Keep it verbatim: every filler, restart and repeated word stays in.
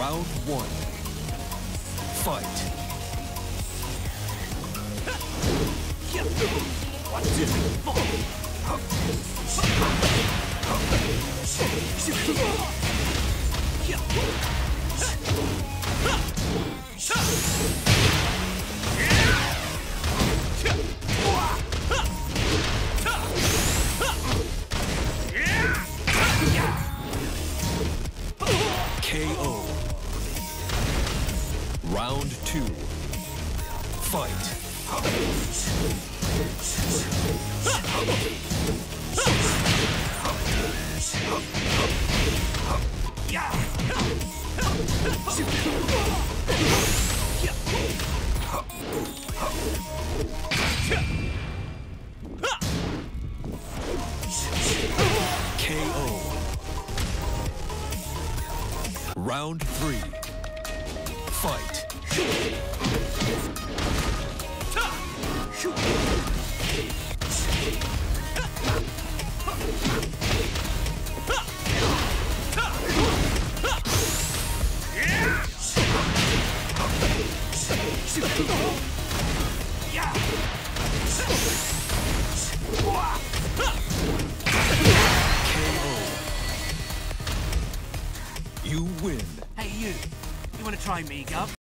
Round one. Fight. K O. Round two. Fight. K O. Round three. Fight. You win. Hey, you. You want to try me, Gov?